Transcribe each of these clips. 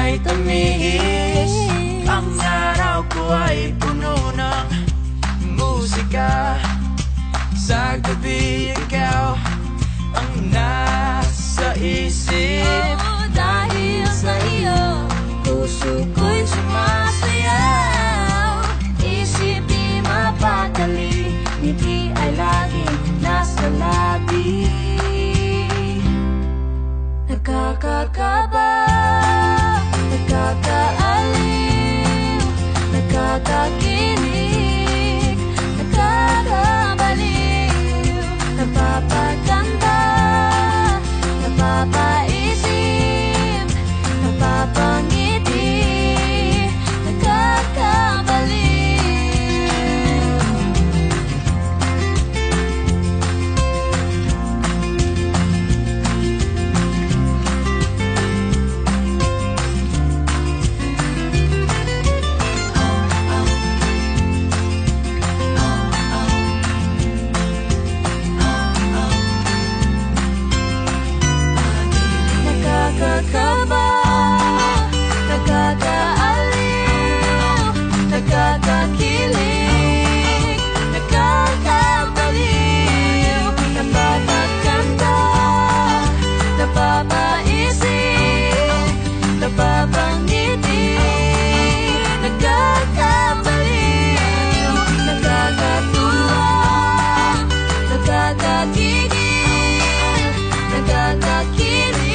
ay tamis. Ang araw ko ay puno ng musika. Sa gabi ikaw ang nasa isip. Dahil sa iyo, puso ko'y sumasayaw. Isip di mapakali, ngiti ay laging nasa labi. Nakakakaba, nakakaaliw, nakakakilig, nakakabaliw, napapaganda, napapaisip, napapangiti, nakakabaliw. Nakakakaba, nakakaaliw, nakakakilig, nakakabaliw, napapaganda, napapaisip, napapangiti, nakakabaliw, nakakatuwa, nakakakigil, nakakakilig,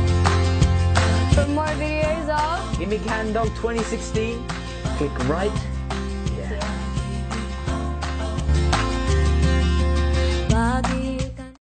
For more videos of Imig Handog 2016, click right